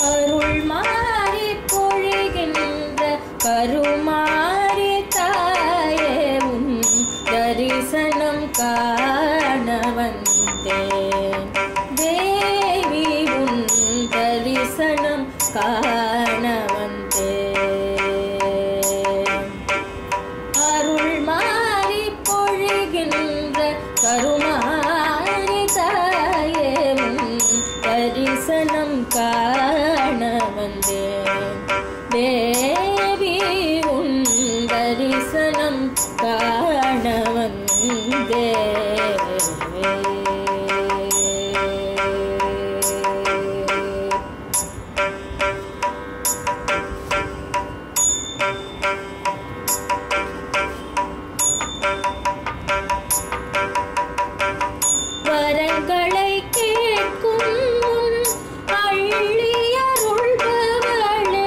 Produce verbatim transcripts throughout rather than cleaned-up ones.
அருள் மாறி பொழிகின்ற கருமாறி தாயே உன் தரிசனம் காண வந்தேன் தேவி உன் தரிசனம் காண வந்தேன் அருள் மாறி பொழிகின்ற கருமாறி தாயே உன் தரிசனம் காண வந்தேன் தேவி உன் தரிசனம் காண வந்தேன் வரங்களை கேட்கும் முன் அள்ளி அருள்பவளே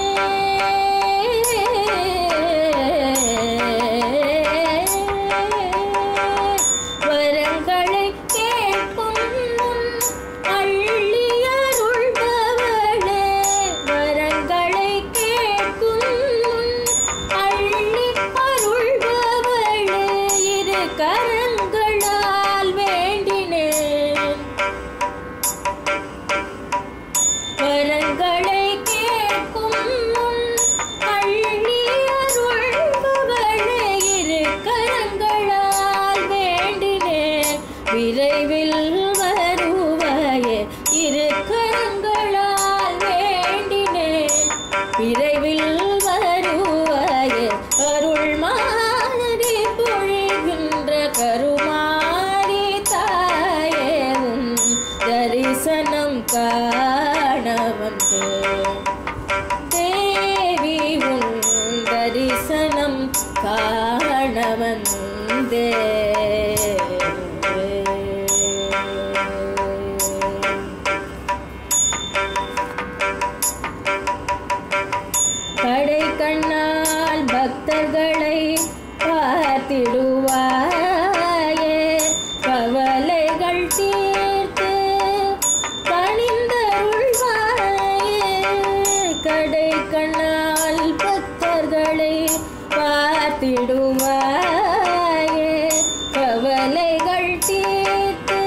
வரங்களை கேட்கும் முன் அள்ளி அருள்பவளே வரங்களை கேட்கும் முன் அள்ளி அருள்பவளே இரு கரங்களால் வேண்டினேன் வரங்களை கேட்கும் முன் அள்ளி அருள்பவளே இரு கரங்களால் வேண்டினேன் விரைவில் வருவாயே இரு கரங்களால் வேண்டினேன் விரைவில் வருவாயே அருள் மாறி பொழிகின்ற கருமாறி தாயே உன் தரிசனம் காண வந்தேன் தேவி உன் தரிசனம் காண வந்தேன் கடை கண்ணால் பக்தர்களை பார்த்திடுவாயே கவலைகள் தீர்த்து கனிந்தருள்வாயே கடை கண்ணால் பக்தர்களை பார்த்திடுவாயே கவலைகள் தீர்த்து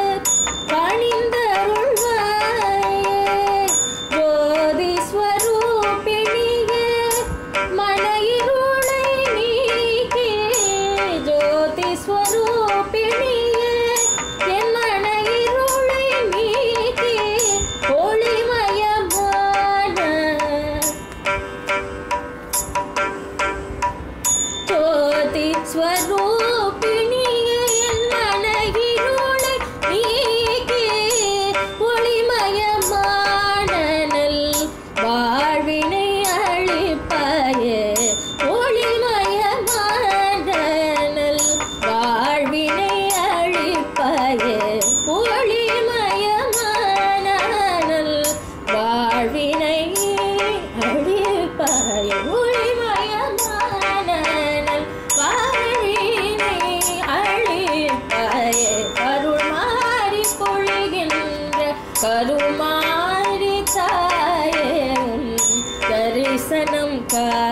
கனிந்தருள்வாயே ஜோதி ஸ்வரூபிணியே மன இருளை நீக்கி ஜோதி ஸ்வரூபிணியே என் மன இருளை நீக்கி ஒளிமயமான ஜோதி ஸ்வரூபிணியே என் மன இருளை நீக்கி ஒளிமயமான நல் வாழ்வினை அளிப்பாயே ஒளிமயமான நல் வாழ்வினை அளிப்பாயே ஒளிமயமான நல் வாழ்வினை அளிப்பாயே ஒளிமயமான நல் வாழ்வினை அளிப்பாயே அருள் மாறி பொழிகின்ற கருமாறி தாயே உன் தரிசனம் கா